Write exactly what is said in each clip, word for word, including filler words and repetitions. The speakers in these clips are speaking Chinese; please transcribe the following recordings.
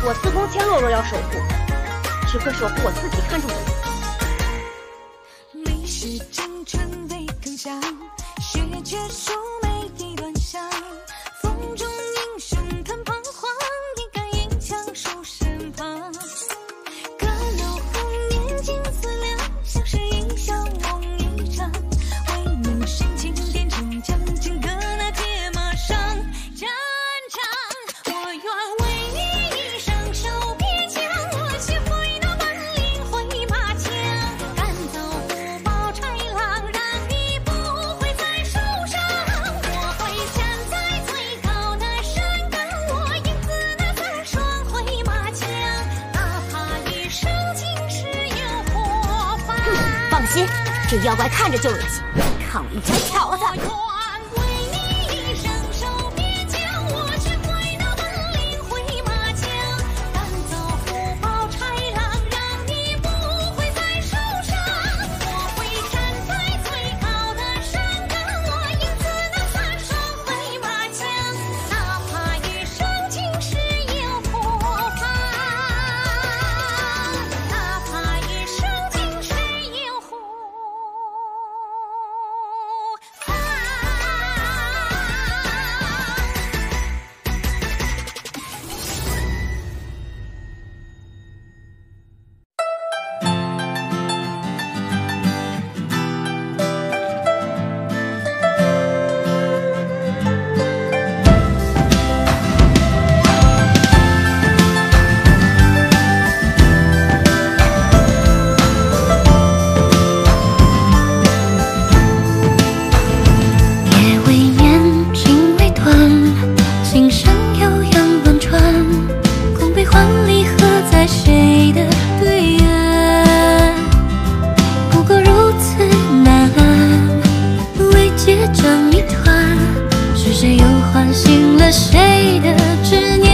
我司空千若若要守护，只会守护我自己看中的人。 你是青春的铿锵，血结束每一段香。风中英雄叹彷徨，一杆银枪守身旁。歌楼红颜金丝亮，像是一笑梦一场。为你深情点成将，金戈那铁马上战场。我愿为你一生守边疆，我学会那本领挥马枪。赶走虎豹豺狼，让你不会再受伤。我会站在最高的山岗，我影子那刺双挥马枪，哪怕一生尽是有火花。 放心，这妖怪看着就有劲，看我一拳挑他！ 我愿为你一生守边疆，我学会那本领挥马枪。赶走虎豹豺狼，让你不会再受伤。我会站在最高的山岗，我影子那刺双挥马枪，哪怕一生尽是有火花，哪怕一生尽是有火花。 夜未眠，情未断，心上悠扬乱转，空悲欢离合在谁的对岸？不过如此难，未结成一团，是谁又唤醒了谁的执念？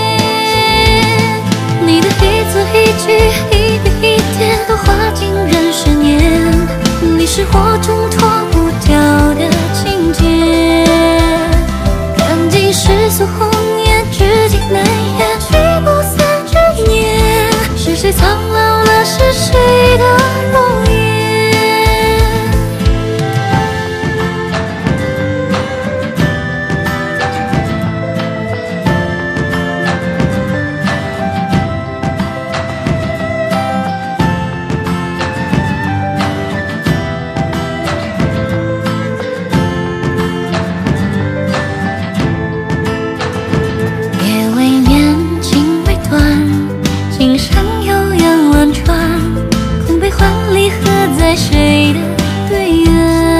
你的一字一句，一笔一点，都划进人世年。你是火中脱不掉的情节，看尽世俗红颜，至今难言，聚不散之念。是谁苍老了？是谁的容颜？夜未眠，情未断，心上悠扬乱转，空悲欢离合在谁的对岸？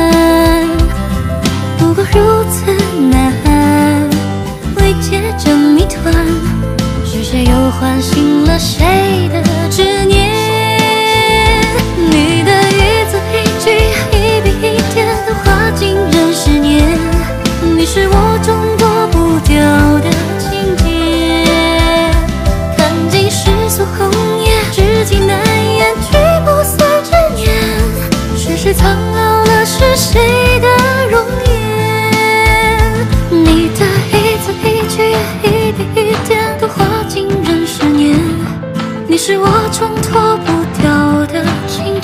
不过如此难，未结成谜团，是谁又唤醒了谁的执念？你的一字一句，一笔一点，都划进人世年。你是我中躲不掉的情节，看尽世俗红颜，至今难言，聚不散之念。是谁苍老了？是谁的容颜？你的一字一句，一笔一点，都划进人世年。你是我中脱不掉的情节，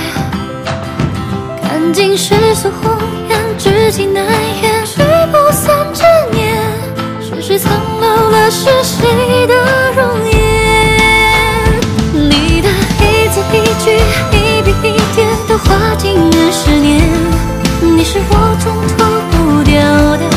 看尽世俗红颜，至今难言，聚不散之念。是谁苍老了？是谁的容颜？你的一字一句，一笔一点，都划进人世年。你是我中脱不掉的